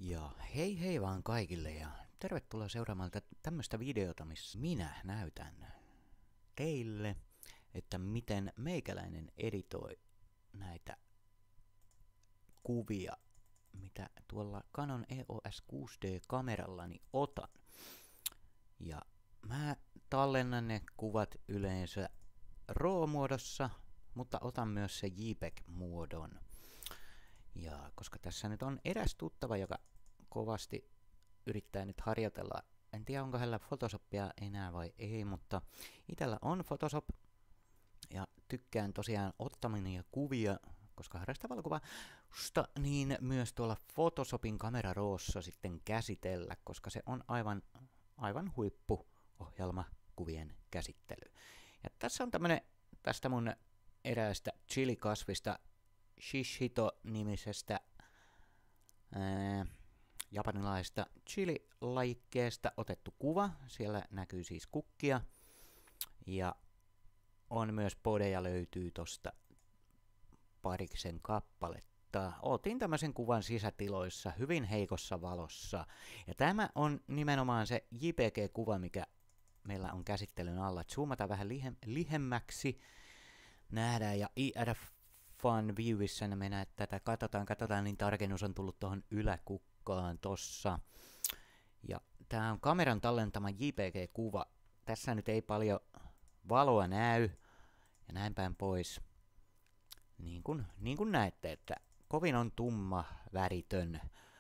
Ja hei hei vaan kaikille ja tervetuloa seuraamaan tämmöistä videota, missä minä näytän teille, että miten meikäläinen editoi näitä kuvia, mitä tuolla Canon EOS 6D-kamerallani otan. Ja mä tallennan ne kuvat yleensä RAW-muodossa, mutta otan myös se JPEG-muodon. Ja koska tässä nyt on eräs tuttava, joka kovasti yrittää nyt harjoitella, en tiedä onko hänellä Photoshopia enää vai ei, mutta itellä on Photoshop ja tykkään tosiaan ottamania kuvia, koska harrastan valokuvausta, niin myös tuolla Photoshopin Camera Rawssa sitten käsitellä, koska se on aivan huippuohjelma kuvien käsittely. Ja tässä on tämmönen tästä mun eräästä chilikasvista Shishito-nimisestä japanilaisesta chili-lajikkeesta otettu kuva. Siellä näkyy siis kukkia ja on myös podeja löytyy tosta pariksen kappaletta. Otin tämmöisen kuvan sisätiloissa hyvin heikossa valossa. Ja tämä on nimenomaan se JPG-kuva, mikä meillä on käsittelyn alla. Zoomataan vähän lihemmäksi. Nähdään ja IRF Fun Viewissä me näet tätä. Katsotaan, niin tarkennus on tullut tuohon yläkukkaan tossa. Ja tää on kameran tallentama JPG-kuva. Tässä nyt ei paljon valoa näy ja näin päin pois. Niin kuin näette, että kovin on tumma, väritön,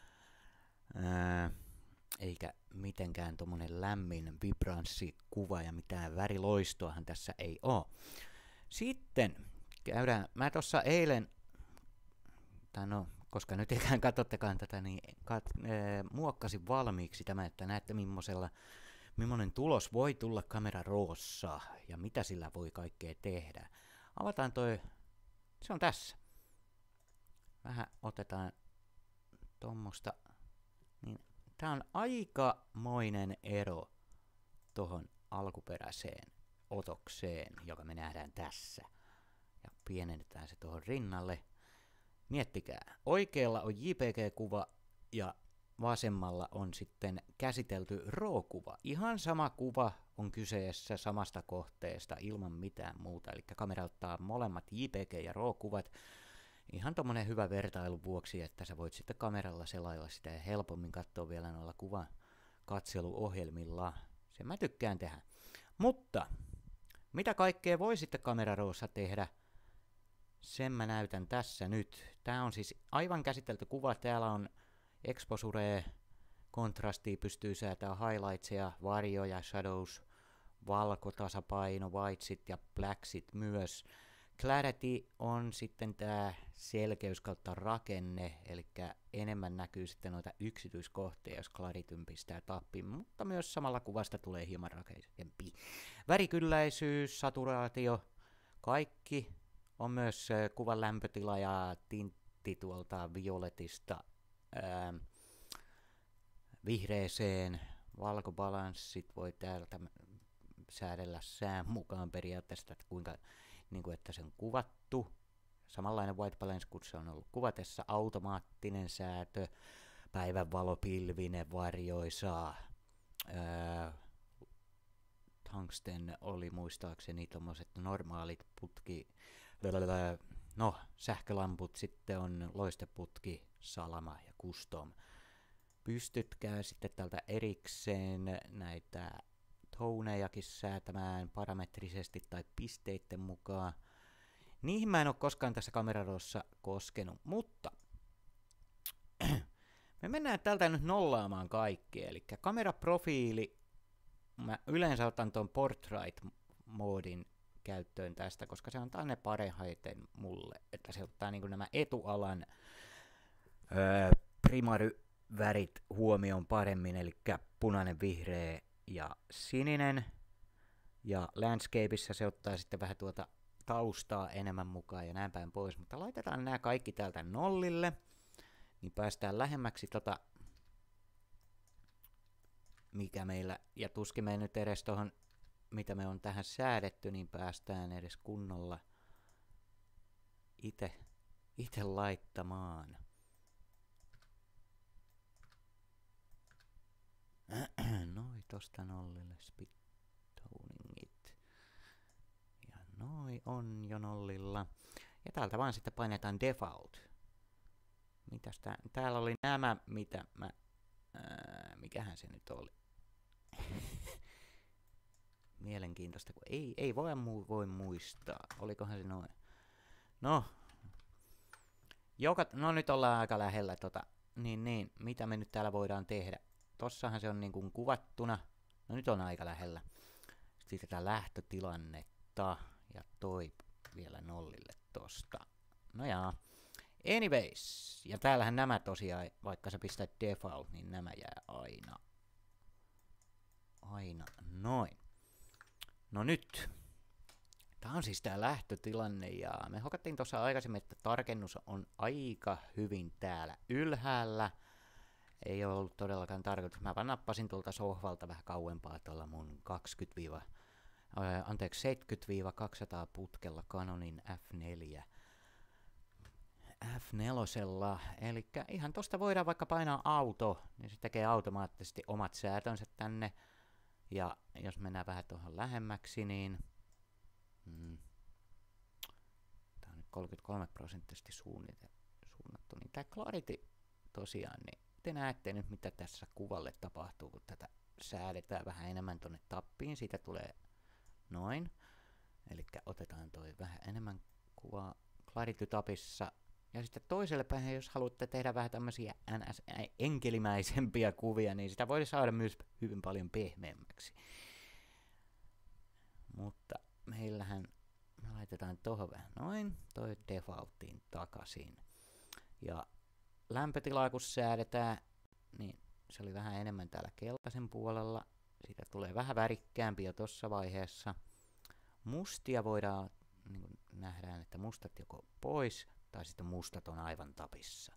eikä mitenkään tommonen lämmin vibranssi-kuva ja mitään väriloistoahan tässä ei oo. Sitten käydään, mä tossa eilen, tai no, koska nyt ikään katsottekaan tätä, niin muokkasin valmiiksi tämä, että näette millainen tulos voi tulla Camera Rawssa ja mitä sillä voi kaikkea tehdä. Avataan toi, se on tässä. Vähän otetaan tommosta, niin tää on aikamoinen ero tohon alkuperäiseen otokseen, joka me nähdään tässä. Ja pienennetään se tuohon rinnalle. Miettikää, oikealla on JPG-kuva ja vasemmalla on sitten käsitelty RAW-kuva. Ihan sama kuva on kyseessä samasta kohteesta ilman mitään muuta. Eli kamera ottaa molemmat JPG- ja RAW-kuvat. Ihan tommonen hyvä vertailun vuoksi, että sä voit sitten kameralla selailla sitä ja helpommin katsoa vielä noilla kuvan katseluohjelmilla. Sen mä tykkään tehdä. Mutta mitä kaikkea voi sitten Camera Rawssa tehdä? Sen mä näytän tässä nyt. Tää on siis aivan käsitelty kuva. Täällä on exposure, kontrastia, pystyy säätämään highlightsia, varjoja, shadows, valkotasapaino, whitesit ja blacksit myös. Clarity on sitten tää selkeys kautta rakenne, eli enemmän näkyy sitten noita yksityiskohtia, jos Clarityn pistää tappiin, mutta myös samalla kuvasta tulee hieman rakeisempi. Värikylläisyys, saturaatio, kaikki on myös kuvan lämpötila ja tintti tuolta violetista vihreeseen, valkobalanssit voi täältä säädellä sään mukaan periaatteessa, että kuinka että se on kuvattu. Samanlainen white balance kuin se on ollut kuvatessa, automaattinen säätö, päivänvalopilvinen, varjoisa, tungsten oli muistaakseni tommoset normaalit sähkölamput, sitten on loisteputki, salama ja custom. Pystytkää sitten tältä erikseen näitä tonejakin säätämään parametrisesti tai pisteiden mukaan. Niihin mä en ole koskaan tässä Camera Rawssa koskenut, mutta me mennään tältä nyt nollaamaan kaikki. Eli kameraprofiili, mä yleensä otan tuon portrait-moodin käyttöön tästä, koska se antaa ne parhaiten mulle, että se ottaa niin kuin nämä etualan primaryvärit huomioon paremmin, eli punainen, vihreä ja sininen, ja landscapeissa se ottaa sitten vähän tuota taustaa enemmän mukaan ja näin päin pois, mutta laitetaan nämä kaikki täältä nollille, niin päästään lähemmäksi mikä meillä, ja tuskin me nyt edes tohon, mitä me on tähän säädetty, niin päästään edes kunnolla itse laittamaan. tosta nollille spittoningit. Ja noi on jo nollilla. Ja täältä vaan sitten painetaan default. Mitäs täällä oli nämä, mitä mä... mikähän se nyt oli? Mielenkiintoista, kun ei voi muistaa. Olikohan se noin? No. No nyt ollaan aika lähellä niin, mitä me nyt täällä voidaan tehdä? Tossahan se on niin kuin kuvattuna. No nyt on aika lähellä. Sitten tätä lähtötilannetta. Ja toi vielä nollille tosta. No jaa. Anyways. Ja täällähän nämä tosiaan, vaikka sä pistät default, niin nämä jää aina noin. No nyt. Tää on siis tää lähtötilanne ja me hokattiin tuossa aikaisemmin, että tarkennus on aika hyvin täällä ylhäällä. Ei ole ollut todellakaan tarkoitus. Mä vaan nappasin tuolta sohvalta vähän kauempaa tuolla mun 70-200 putkella Canonin F4. Eli ihan tosta voidaan vaikka painaa auto, niin se tekee automaattisesti omat säätönsä tänne. Ja jos mennään vähän tuohon lähemmäksi, niin tää on nyt 33% suunnattu, niin tää Clarity tosiaan, niin te näette nyt mitä tässä kuvalle tapahtuu, kun tätä säädetään vähän enemmän tonne tappiin, siitä tulee noin. Eli otetaan toi vähän enemmän kuvaa Clarity-tapissa. Ja sitten toiselle päin, jos haluatte tehdä vähän tämmöisiä enkelimäisempiä kuvia, niin sitä voi saada myös hyvin paljon pehmeämmäksi. Mutta meillähän me laitetaan tohon vähän noin, toi defaulttiin takaisin. Ja lämpötilaa kun säädetään, niin se oli vähän enemmän täällä keltaisen puolella. Siitä tulee vähän värikkäämpi jo tossa vaiheessa. Mustia voidaan, niin kuin nähdään, että mustat joko pois, tai sitten mustat on aivan tapissa.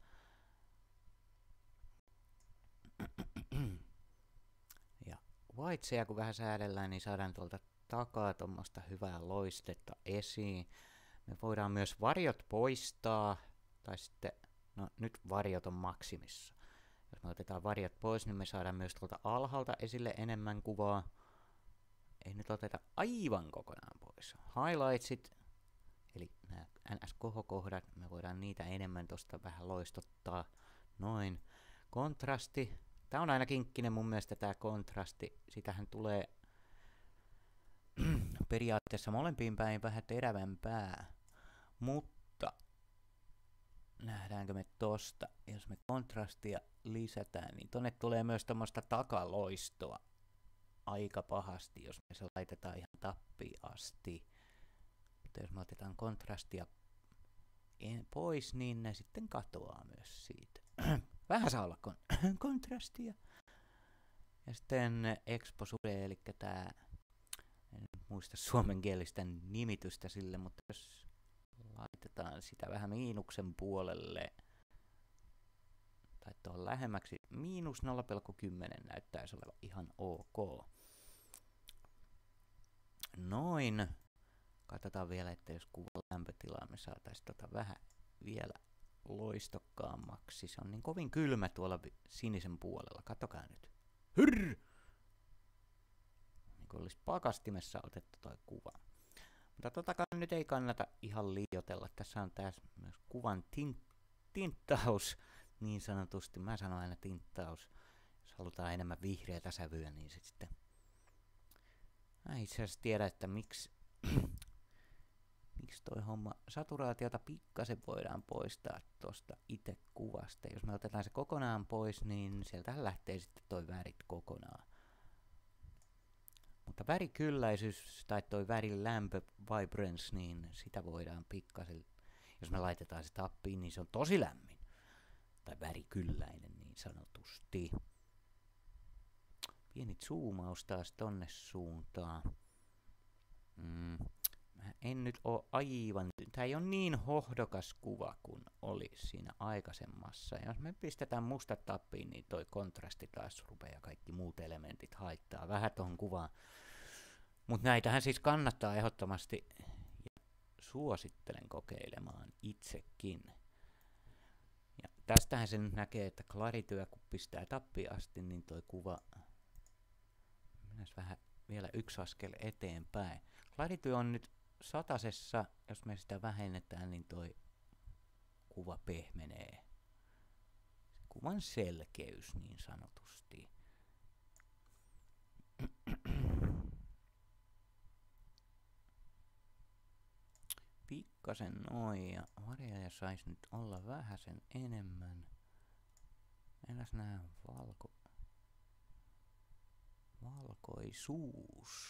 Ja whitesia kun vähän säädellään, niin saadaan tuolta takaa tuommoista hyvää loistetta esiin. Me voidaan myös varjot poistaa, tai sitten, no nyt varjot on maksimissa. Jos me otetaan varjot pois, niin me saadaan myös tuolta alhaalta esille enemmän kuvaa. Ei nyt oteta aivan kokonaan pois. Highlightsit, eli nämä NS-kohokohdat, me voidaan niitä enemmän tosta vähän loistottaa. Noin. Kontrasti. Tää on aina kinkkinen mun mielestä tää kontrasti. Sitähän tulee periaatteessa molempiin päin vähän terävämpää. Mutta nähdäänkö me tosta, jos me kontrastia lisätään, niin tonne tulee myös tommoista takaloistoa aika pahasti, jos me se laitetaan ihan tappiin asti. Mutta jos me otetaan kontrastia pois, niin ne sitten katoaa myös siitä. Vähän saa olla kontrastia. Ja sitten exposure, eli tää, en muista suomenkielistä nimitystä sille, mutta jos laitetaan sitä vähän miinuksen puolelle, tai tuohon lähemmäksi, miinus 0,10 näyttäisi olevan ihan ok. Noin. Katsotaan vielä, että jos kuvan lämpötilaa me saataisiin vähän vielä loistokkaammaksi. Se on niin kovin kylmä tuolla sinisen puolella. Katsokaa nyt. Hyrr! Niin kuin olisi pakastimessa otettu toi kuva. Mutta totakaan nyt ei kannata ihan liioitella. Tässä on tässä myös kuvan tinttaus, niin sanotusti. Mä sanon aina tinttaus. Jos halutaan enemmän vihreätä sävyä, niin se sitten... Mä itse asiassa tiedä, että miksi toi homma, saturaatiota pikkasen voidaan poistaa tuosta itse kuvasta. Jos me otetaan se kokonaan pois, niin sieltähän lähtee sitten toi värit kokonaan. Mutta värikylläisyys tai toi värin lämpö, vibrance, niin sitä voidaan pikkasen, jos me laitetaan se tappiin, niin se on tosi lämmin. Tai värikylläinen niin sanotusti. Pieni zoomaus taas tonne suuntaan. Mä en nyt oo aivan... Tää ei oo niin hohdokas kuva kuin oli siinä aikaisemmassa. Jos me pistetään mustat tappiin, niin toi kontrasti taas rupeaa ja kaikki muut elementit haittaa vähän tohon kuvaan. Mut näitähän siis kannattaa ehdottomasti ja suosittelen kokeilemaan itsekin. Ja tästähän se nyt näkee, että klarityä kun pistää tappiin asti, niin toi kuva mennään vähän vielä yksi askel eteenpäin. Clarity on nyt 100:ssa, jos me sitä vähennetään, niin toi kuva pehmenee. Kuvan selkeys niin sanotusti. Pikkasen noin, ja varjoja saisi nyt olla vähäsen enemmän. Entäs nää valkoisuus.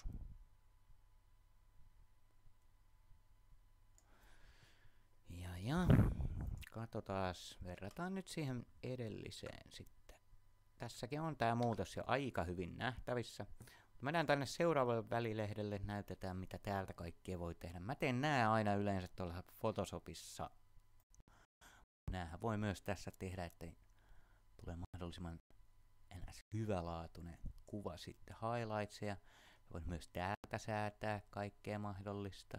Ja, katsotaas, verrataan nyt siihen edelliseen sitten. Tässäkin on tää muutos jo aika hyvin nähtävissä. Mennään tänne seuraavalle välilehdelle, näytetään mitä täältä kaikkea voi tehdä. Mä teen nää aina yleensä tuolla Photoshopissa. Näähän voi myös tässä tehdä, ettei tulee mahdollisimman hyvälaatuinen kuva sitten highlightsia. Voi myös täältä säätää kaikkea mahdollista.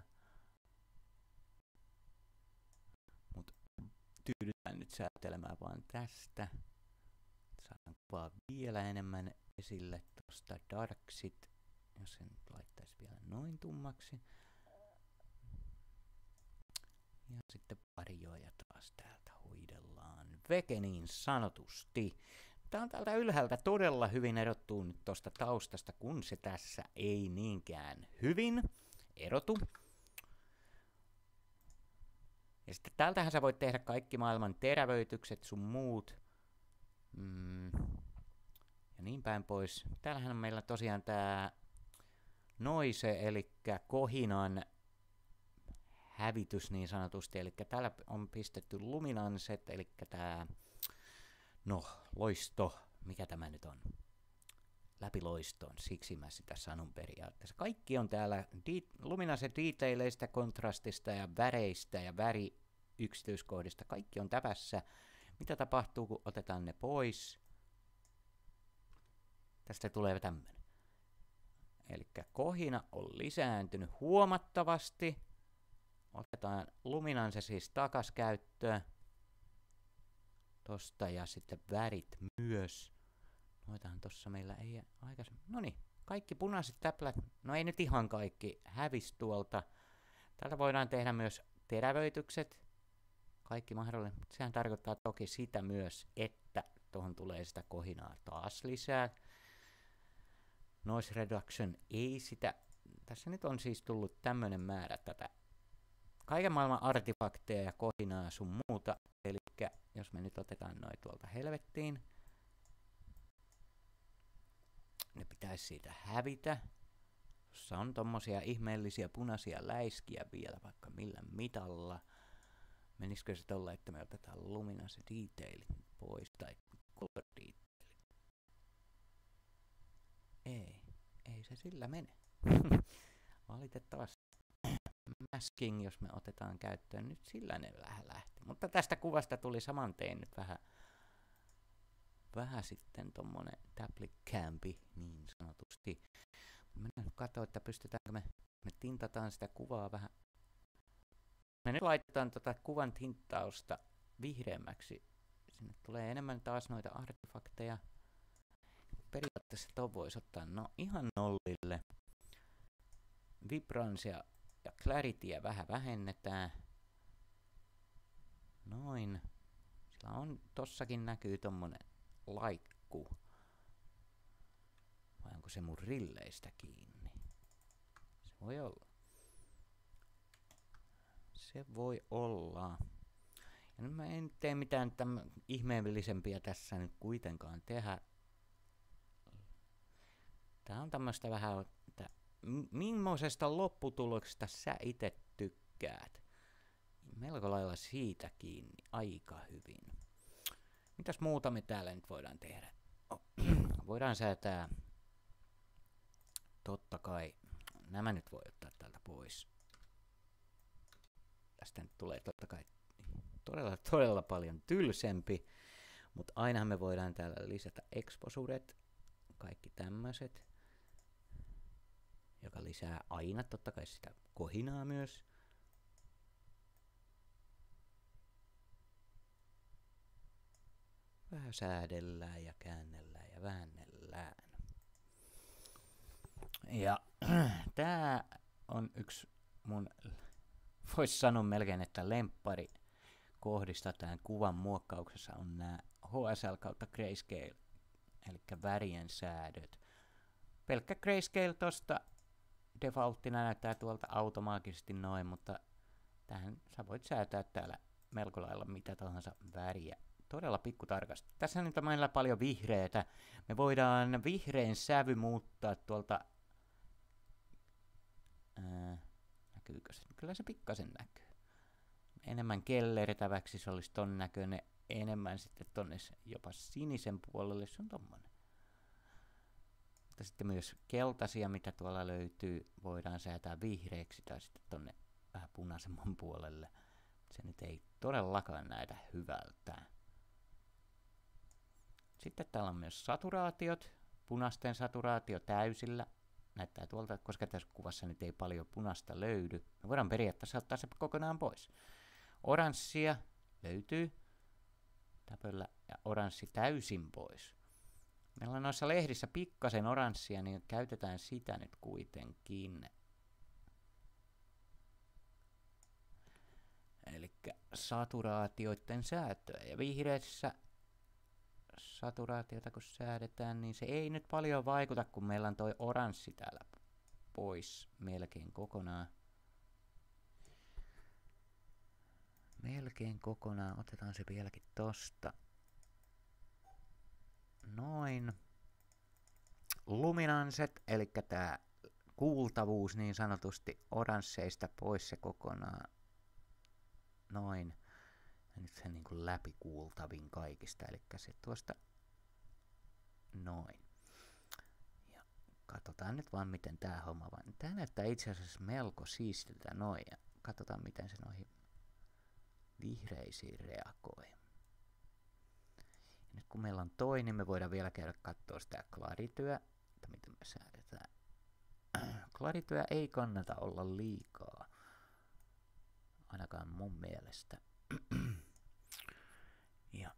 Mut tyydytään nyt säätelemään vaan tästä. Saadaan kuvaa vielä enemmän esille tuosta darksit, jos sen laittaisi vielä noin tummaksi. Ja sitten varjoja taas täältä hoidellaan veke niin sanotusti. Tää on täältä ylhäältä todella hyvin erottuu nyt tuosta taustasta, kun se tässä ei niinkään hyvin erotu. Ja sitten täältähän sä voit tehdä kaikki maailman terävöitykset sun muut. Ja niin päin pois. Täällähän on meillä tosiaan tää noise, eli kohinan hävitys niin sanotusti. Eli täällä on pistetty luminanset, eli tää, loisto, mikä tämä nyt on? Läpiloistoon, siksi mä sitä sanon periaatteessa. Kaikki on täällä luminanset detaileista, kontrastista ja väreistä ja väriyksityiskohdista. Kaikki on täpässä. Mitä tapahtuu, kun otetaan ne pois? Tästä tulee tämmönen. Eli kohina on lisääntynyt huomattavasti. Otetaan luminanse siis takas käyttöön. Tosta ja sitten värit myös. Noitahan tossa meillä ei aikaisemmin. Noniin, kaikki punaiset täplät, no ei nyt ihan kaikki, hävis tuolta. Täältä voidaan tehdä myös terävöitykset. Kaikki mahdollinen. Sehän tarkoittaa toki sitä myös, että tuohon tulee sitä kohinaa taas lisää. Noise reduction ei sitä. Tässä nyt on siis tullut tämmönen määrä tätä kaiken maailman artefakteja ja kohinaa sun muuta. Eli jos me nyt otetaan noin tuolta helvettiin, ne pitäisi siitä hävitä. Jossa on tommosia ihmeellisiä punaisia läiskiä vielä vaikka millä mitalla. Menisikö se tolla, että me otetaan luminance detailit pois tai color detailit? Ei se sillä mene. Valitettavasti. Masking, jos me otetaan käyttöön, nyt sillä ne vähän lähti. Mutta tästä kuvasta tuli saman tein nyt vähän sitten tommonen tablet-campi niin sanotusti. Mennään nyt katsoa, että pystytäänkö me tintataan sitä kuvaa vähän. Me nyt laitetaan kuvan tinttausta vihreämmäksi. Sinne tulee enemmän taas noita artefakteja. Periaatteessa ton voisi ottaa ihan nollille. Vibranssia ja clarityä vähän vähennetään. Noin. Sillä on tossakin näkyy tommonen laikku. Vai onko se mun rilleistä kiinni? Se voi olla. Se voi olla. Ja nyt mä en tee mitään ihmeellisempiä tässä nyt kuitenkaan tehdä. Tää on tämmöstä vähän, että millaisesta lopputuloksesta sä itse tykkäät. Melko lailla siitä kiinni aika hyvin. Mitäs muuta me täällä nyt voidaan tehdä? Voidaan säätää, totta kai, nämä nyt voi ottaa täältä pois. Tästä nyt tulee totta kai todella paljon tylsempi, mutta ainahan me voidaan täällä lisätä exposuret, kaikki tämmöiset, joka lisää aina totta kai sitä kohinaa myös. Vähän säädellään ja käännellään ja väännellään. Ja tää on yksi mun, vois sanoa melkein, että lemppari kohdista tämän kuvan muokkauksessa on nämä HSL kautta Grayscale, eli värien säädöt. Pelkkä Grayscale tosta defaulttina näyttää tuolta automaattisesti noin, mutta tähän sä voit säätää täällä melko lailla mitä tahansa väriä. Todella pikkutarkasti. Tässä nyt on meillä paljon vihreätä. Me voidaan vihreän sävy muuttaa tuolta. Näkyykö se? Kyllä se pikkasen näkyy. Enemmän kellertäväksi se olisi ton näköinen. Enemmän sitten tonne jopa sinisen puolelle. Se on tommonen. Mutta sitten myös keltaisia, mitä tuolla löytyy, voidaan säätää vihreäksi tai sitten tonne vähän punaisemman puolelle. Se nyt ei todellakaan näytä hyvältä. Sitten täällä on myös saturaatiot. Punaisten saturaatio täysillä. Näyttää tuolta, koska tässä kuvassa nyt ei paljon punaista löydy. Me voidaan periaatteessa ottaa se kokonaan pois. Oranssia löytyy. Täpöllä ja oranssi täysin pois. Meillä on noissa lehdissä pikkasen oranssia, niin käytetään sitä nyt kuitenkin. Eli saturaatioiden säätöä. Ja vihreässä saturaatiota kun säädetään, niin se ei nyt paljon vaikuta, kun meillä on toi oranssi täällä pois melkein kokonaan. Melkein kokonaan. Otetaan se vieläkin tosta. Noin. Luminanset, eli tää kuultavuus niin sanotusti oransseista pois se kokonaan. Noin. Ja nyt se niin kuin läpikuultavin kaikista, eli se tuosta noin. Ja katsotaan nyt vaan miten tää homma vaan. Tää näyttää itse asiassa melko siistiltä noin. Ja katsotaan miten se noihin vihreisiin reagoi. Ja nyt kun meillä on toi, niin me voidaan vielä käydä katsoa sitä klarityä, että miten me säädetään. Klarityä ei kannata olla liikaa. Ainakaan mun mielestä. Ja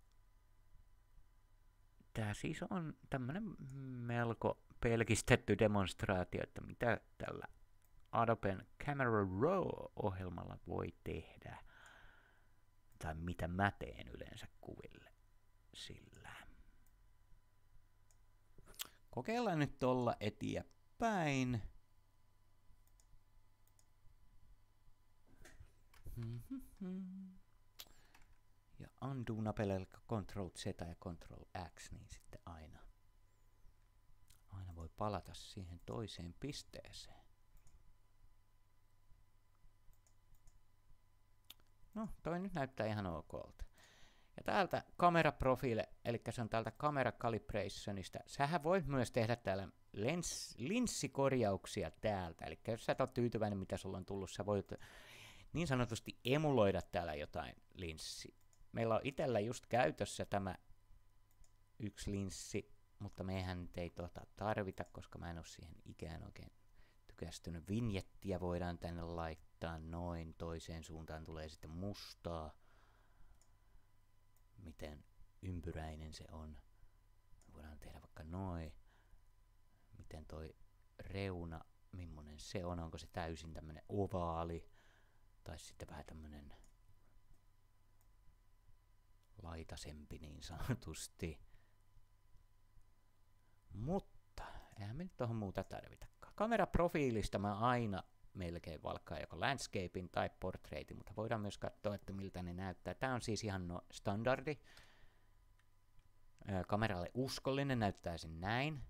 tää siis on tämmönen melko pelkistetty demonstraatio, että mitä tällä Adoben Camera Raw-ohjelmalla voi tehdä. Tai mitä mä teen yleensä kuville sillä. Kokeillaan nyt olla eteenpäin. Ja undo-napelella Ctrl-Z ja Ctrl-X, niin sitten aina voi palata siihen toiseen pisteeseen. No, toi nyt näyttää ihan okolta. Ja täältä kameraprofiile, eli se on täältä Camera Calibrationista. Sähän voit myös tehdä täällä linssikorjauksia täältä. Eli jos sä et ole tyytyväinen, mitä sulla on tullut, sä voit niin sanotusti emuloida täällä jotain linssiä. Meillä on itsellä just käytössä tämä yksi linssi, mutta meihän nyt ei tarvita, koska mä en ole siihen ikään oikein tykästynyt. Vinjettiä voidaan tänne laittaa noin, toiseen suuntaan tulee sitten mustaa. Miten ympyräinen se on. Me voidaan tehdä vaikka noin. Miten toi reuna, millainen se on, onko se täysin tämmönen ovaali, tai sitten vähän tämmönen laitasempi niin sanotusti. Mutta eihän me nyt tohon muuta tarvitakaan. Kameraprofiilista mä aina melkein valkkaan joko landscapein tai portraitin, mutta voidaan myös katsoa, että miltä ne näyttää. Tää on siis ihan standardi. Kameralle uskollinen, näyttäisi näin.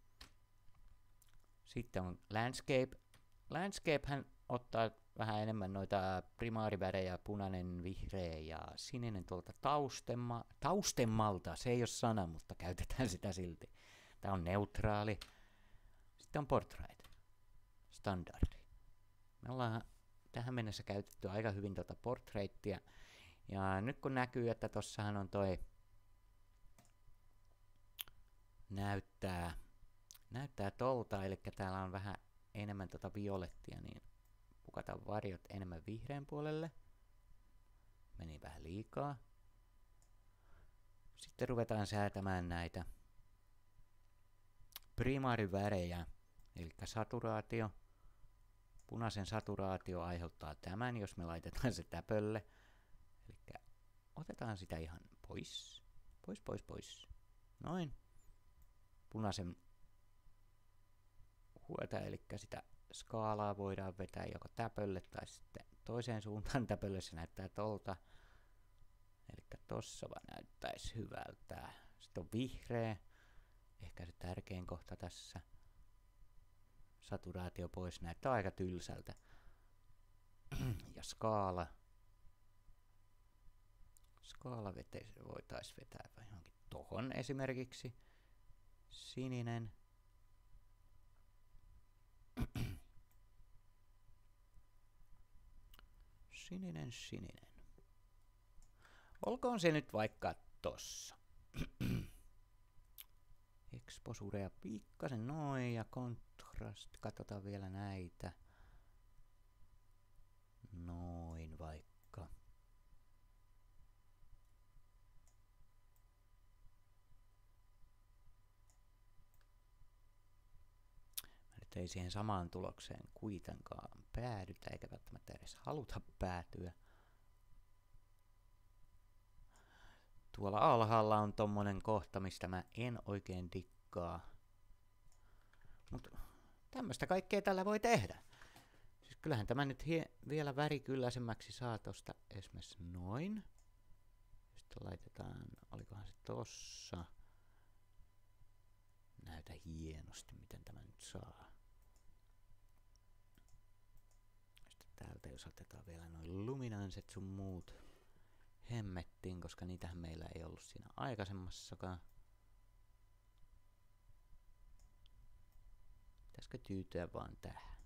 Sitten on landscape. Landscapehän ottaa vähän enemmän noita primaarivärejä, punainen, vihreä ja sininen tuolta taustemmalta. Se ei ole sana, mutta käytetään sitä silti. Tää on neutraali. Sitten on portrait. Standardi. Me ollaan tähän mennessä käytetty aika hyvin tuota portraittia. Ja nyt kun näkyy, että tossahan on toi näyttää tolta, eli täällä on vähän enemmän tota violettia, niin pukataan varjot enemmän vihreän puolelle. Meni vähän liikaa. Sitten ruvetaan säätämään näitä primaarivärejä. Eli saturaatio. Punaisen saturaatio aiheuttaa tämän, jos me laitetaan se täpölle. Eli otetaan sitä ihan pois. Pois. Noin. Punaisen huolta, eli sitä skaalaa voidaan vetää joko täpölle tai sitten toiseen suuntaan täpölle. Se näyttää tolta. Eli tossa vaan näyttäisi hyvältä. Sitten on vihreä. Ehkä se tärkein kohta tässä. Saturaatio pois. Näyttää aika tylsältä. Ja skaala. Skaala voitaisiin vetää johonkin tohon esimerkiksi. Sininen. Sininen. Olkoon se nyt vaikka tossa. Exposurea pikkasen noin ja kontrast. Katsotaan vielä näitä. Noin vaikka. Mä nyt ei siihen samaan tulokseen kuitenkaan päädytä, eikä välttämättä edes haluta päätyä. Tuolla alhaalla on tommonen kohta, mistä mä en oikein dikkaa. Mut tämmöstä kaikkea tällä voi tehdä. Siis kyllähän tämä nyt vielä värikylläisemmäksi saa tosta esimerkiksi noin. Sitten laitetaan, olikohan se tossa. Näytä hienosti, miten tämä nyt saa. Sitten täältä jos otetaan vielä noin luminaanset sun muut hemmettiin, koska niitähän meillä ei ollut siinä aikaisemmassakaan. Pitäisikö tyytyä vaan tähän?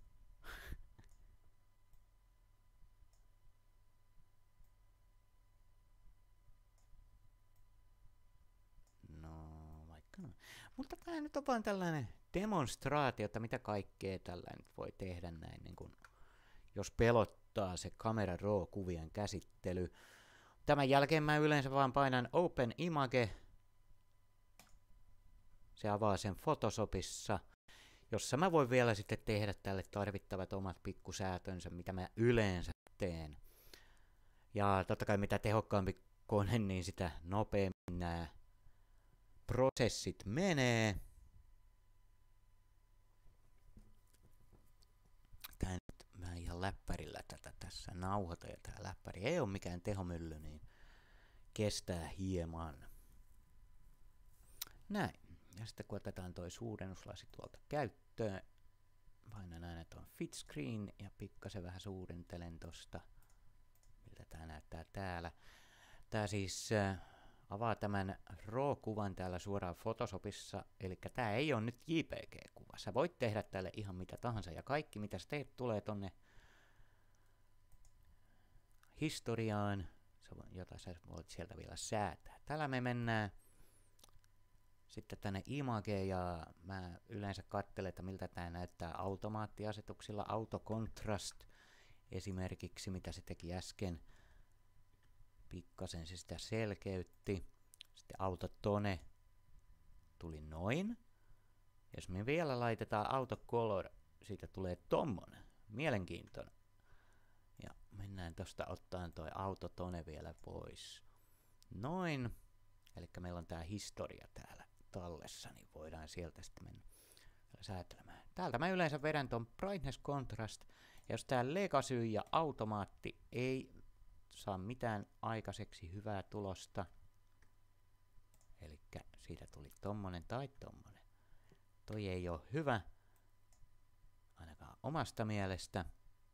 No, vaikka noin. Mutta tää nyt on vaan tällainen demonstraatio, että mitä kaikkea tällä nyt voi tehdä näin, niin kun, jos pelottaa se Camera Raw-kuvien käsittely. Tämän jälkeen mä yleensä vaan painan Open Image. Se avaa sen Photoshopissa, jossa mä voin vielä sitten tehdä tälle tarvittavat omat pikkusäätönsä, mitä mä yleensä teen. Ja totta kai mitä tehokkaampi kone, niin sitä nopeammin nämä prosessit menee. Tää nyt mä ihan läppärillä tätä tässä nauhoita, ja tää läppäri ei ole mikään tehomylly, niin kestää hieman. Näin. Ja sitten kun otetaan toi suurennuslasi tuolta käyttöön, painan aina tuon Fit Screen ja pikkasen vähän suurentelen tosta, miltä tää näyttää täällä. Tää siis avaa tämän RAW-kuvan täällä suoraan Photoshopissa, eli tää ei ole nyt JPG-kuva. Sä voit tehdä tälle ihan mitä tahansa, ja kaikki mitä sä teet tulee tonne historiaan, jota sä voit sieltä vielä säätää. Täällä me mennään sitten tänne Imageen, ja mä yleensä katselen, että miltä tää näyttää automaattiasetuksilla. Auto Contrast esimerkiksi, mitä se teki äsken. Pikkasen se sitä selkeytti. Sitten Auto Tone tuli noin. Jos me vielä laitetaan Auto Color, siitä tulee tommonen. Mielenkiintoinen. Ja mennään tosta ottaan toi Auto Tone vielä pois. Noin. Eli meillä on tää historia täällä tallessa, niin voidaan sieltä sitten mennä säätelemään. Täältä mä yleensä vedän ton Brightness Contrast. Ja jos tää Legacy ja automaatti ei saa mitään aikaiseksi hyvää tulosta, eli siitä tuli tommonen tai tommonen. Toi ei ole hyvä, ainakaan omasta mielestä.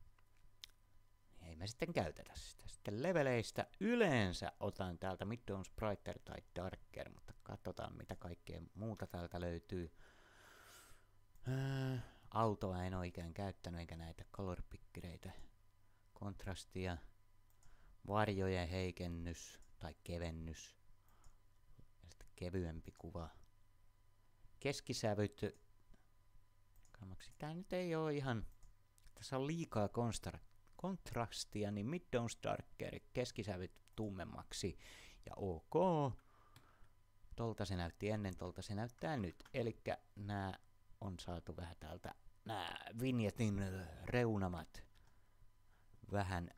Ei me sitten käytetä sitä. Sitten leveleistä yleensä otan täältä Midtones Brighter tai Darker, mutta katsotaan mitä kaikkea muuta täältä löytyy. Autoa en ole ikään käyttänyt, eikä näitä color pickereitä. Kontrastia, varjojen heikennys tai kevennys. Ja sitten kevyempi kuva. Keskisävyt. Tää nyt ei ole ihan, tässä on liikaa kontrastia, niin Midtones Darker, keskisävyt tummemmaksi ja ok. Tolta se näytti ennen, tolta se näyttää nyt. Elikkä nää on saatu vähän täältä nämä vinjetin reunamat vähän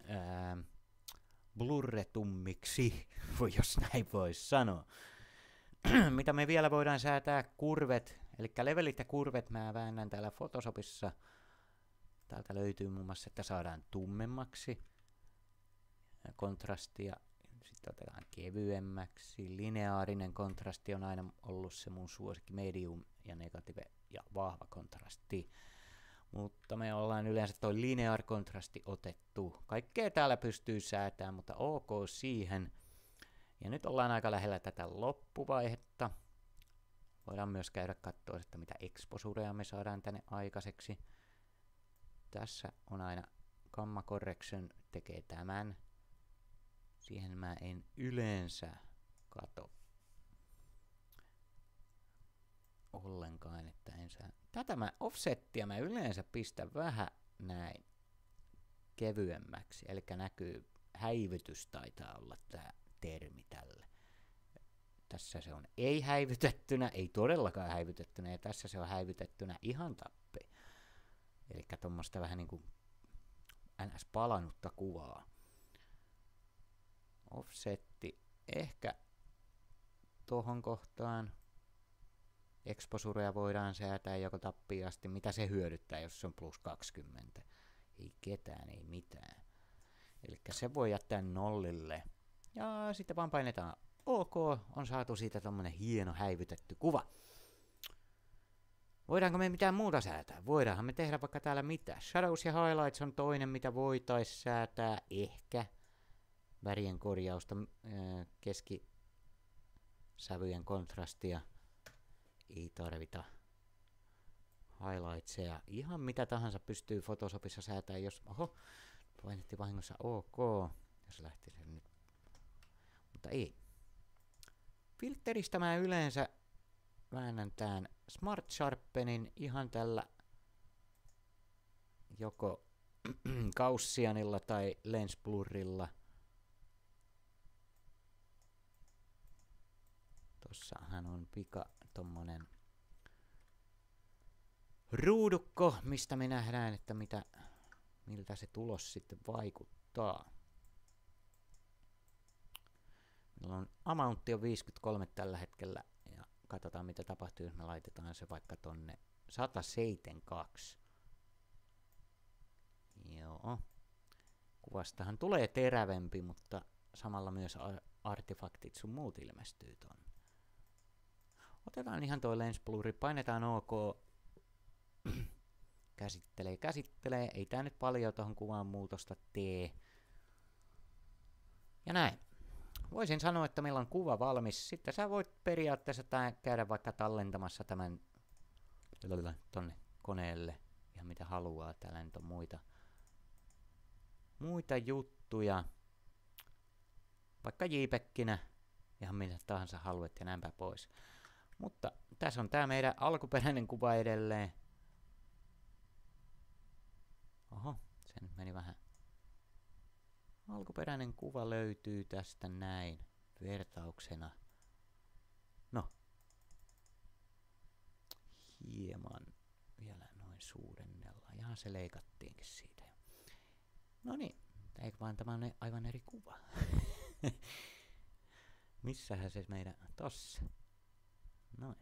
blurretummiksi, jos näin voisi sanoa. Mitä me vielä voidaan säätää? Kurvet, eli levelit ja kurvet mä väännän täällä Photoshopissa. Täältä löytyy muun muassa, että saadaan tummemmaksi kontrastia. Sitten otetaan kevyemmäksi. Lineaarinen kontrasti on aina ollut se mun suosikki. Medium ja negative ja vahva kontrasti. Mutta me ollaan yleensä toi linear kontrasti otettu. Kaikkea täällä pystyy säätämään, mutta ok siihen. Ja nyt ollaan aika lähellä tätä loppuvaihetta. Voidaan myös käydä katsoa, että mitä exposurea me saadaan tänne aikaiseksi. Tässä on aina Gamma Correction tekee tämän. Siihen mä en yleensä kato ollenkaan, että en saa. Tätä offsettia mä yleensä pistän vähän näin kevyemmäksi, eli näkyy häivytys taitaa olla tää termi tälle. Tässä se on ei häivytettynä, ei todellakaan häivytettynä, ja tässä se on häivytettynä ihan tappi. Eli tuommoista vähän niinku ns. Palanutta kuvaa. Offsetti ehkä tohon kohtaan. Exposurea voidaan säätää joko tappiin asti. Mitä se hyödyttää, jos se on plus 20? Ei ketään, ei mitään. Eli se voi jättää nollille. Ja sitten vaan painetaan OK. On saatu siitä tommonen hieno häivytetty kuva. Voidaanko me mitään muuta säätää? Voidaanhan me tehdä vaikka täällä mitä. Shadows ja highlights on toinen, mitä voitais säätää. Ehkä. Värien korjausta, keskisävyjen kontrastia. Ei tarvita highlightseja. Ihan mitä tahansa pystyy Photoshopissa säätämään, jos painettiin vahingossa OK, jos lähti sen nyt. Mutta ei. Filteristä mä yleensä väännän tän Smart Sharpenin ihan tällä joko Gaussianilla tai Lens Blurrilla. Tossahan on tommonen ruudukko, mistä me nähdään, että miltä se tulos sitten vaikuttaa. Meillä on amountti on 53 tällä hetkellä ja katsotaan mitä tapahtuu, jos me laitetaan se vaikka tonne 172. Joo. Kuvastahan tulee terävempi, mutta samalla myös artefaktit sun muut ilmestyy tonne. Otetaan ihan toi Lens Blurri, painetaan OK. Käsittelee. Ei tää nyt paljon tohon kuvan muutosta tee. Ja näin. Voisin sanoa, että meillä on kuva valmis. Sitten sä voit periaatteessa käydä vaikka tallentamassa tämän tonne koneelle. Ihan mitä haluaa. Täällä nyt on muita juttuja. Vaikka JPEGinä. Ihan mitä tahansa haluat ja näinpä pois. Mutta tässä on tää meidän alkuperäinen kuva edelleen. Oho, se nyt meni vähän. Alkuperäinen kuva löytyy tästä näin vertauksena. No. Hieman vielä noin suurennella. Ihan se leikattiinkin siitä. No niin, eikö vaan tämä on aivan eri kuva. Missähän se meidän tossa? Noin.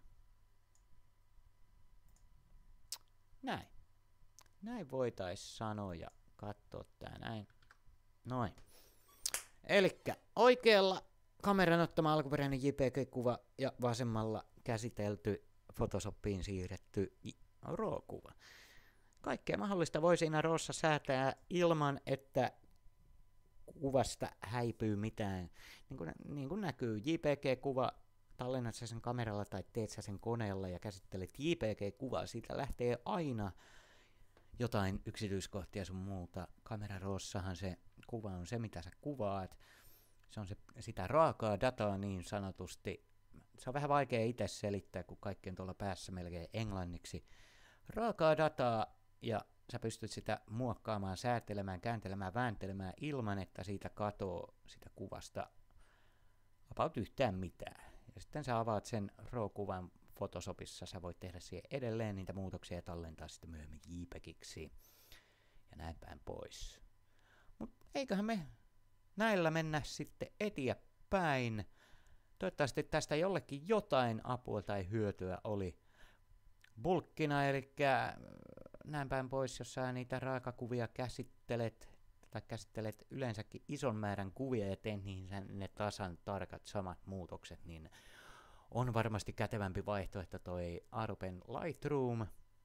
Näin. Näin voitais sanoa ja katsoa tää näin. Noin. Elikkä oikealla kameran ottama alkuperäinen JPG-kuva ja vasemmalla käsitelty Photoshopiin siirretty RAW-kuva. Kaikkea mahdollista voi siinä RAWssa säätää ilman, että kuvasta häipyy mitään. Niin kuin näkyy JPG-kuva, tallennat sä sen kameralla tai teet sä sen koneella ja käsittelet JPG-kuvaa, siitä lähtee aina jotain yksityiskohtia sun muuta. Kamera RAWssahan se kuva on se, mitä sä kuvaat. Se on sitä raakaa dataa niin sanotusti. Se on vähän vaikea itse selittää, kun kaikki on tuolla päässä melkein englanniksi. Raakaa dataa ja sä pystyt sitä muokkaamaan, säätelemään, kääntelemään, vääntelemään ilman, että siitä katoo sitä kuvasta about yhtään mitään. Ja sitten sä avaat sen RAW-kuvan Photoshopissa sä voit tehdä siihen edelleen niitä muutoksia ja tallentaa sitten myöhemmin JPEGiksi ja näin päin pois. Mut eiköhän me näillä mennä sitten eteenpäin. Toivottavasti tästä jollekin jotain apua tai hyötyä oli bulkkina, eli näin päin pois, jos sä niitä raakakuvia käsittelet, tai käsittelet yleensäkin ison määrän kuvia ja teet niihin ne tasan tarkat samat muutokset, niin on varmasti kätevämpi vaihtoehto toi Adoben Lightroom,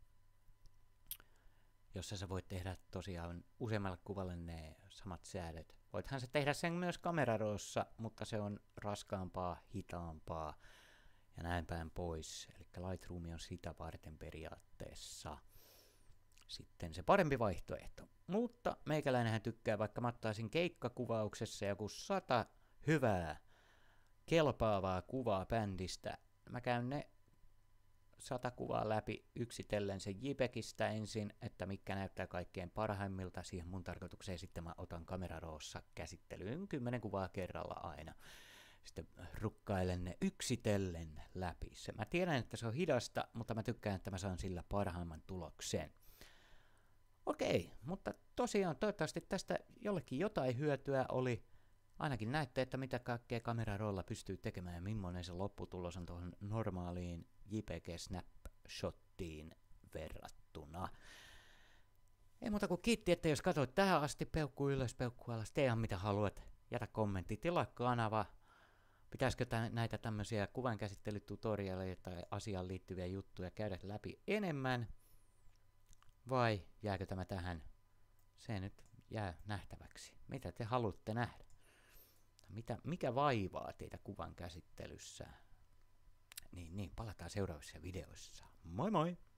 jossa sä voit tehdä tosiaan useammalle kuvalle ne samat säädöt. Voithan sä tehdä sen myös Camera Rawssa, mutta se on raskaampaa, hitaampaa ja näin päin pois. Eli Lightroom on sitä varten periaatteessa sitten se parempi vaihtoehto. Mutta meikäläinenhän tykkää, vaikka mä ottaisin keikkakuvauksessa joku 100 hyvää, kelpaavaa kuvaa bändistä. Mä käyn ne 100 kuvaa läpi yksitellen sen JPEGistä ensin, että mikä näyttää kaikkein parhaimmilta. Siihen mun tarkoitukseen sitten mä otan Camera Rawssa käsittelyyn 10 kuvaa kerralla aina. Sitten rukkailen ne yksitellen läpi. Mä tiedän, että se on hidasta, mutta mä tykkään, että mä saan sillä parhaimman tuloksen. Okei, mutta tosiaan toivottavasti tästä jollekin jotain hyötyä oli. Ainakin näette, että mitä kaikkea Camera Rawlla pystyy tekemään ja millainen se lopputulos on tuohon normaaliin JPG Snapshottiin verrattuna. Ei muuta kuin kiitti, että jos katsoit tähän asti, peukku ylös, peukku alas, tee ihan mitä haluat, jätä kommentti, tilaa kanava. Pitäisikö näitä tämmöisiä kuvankäsittelytutorialeja tai asiaan liittyviä juttuja käydä läpi enemmän? Vai jääkö tämä tähän? Se nyt jää nähtäväksi. Mitä te haluatte nähdä? Mikä vaivaa teitä kuvan käsittelyssä? Niin, palataan seuraavissa videoissa. Moi moi!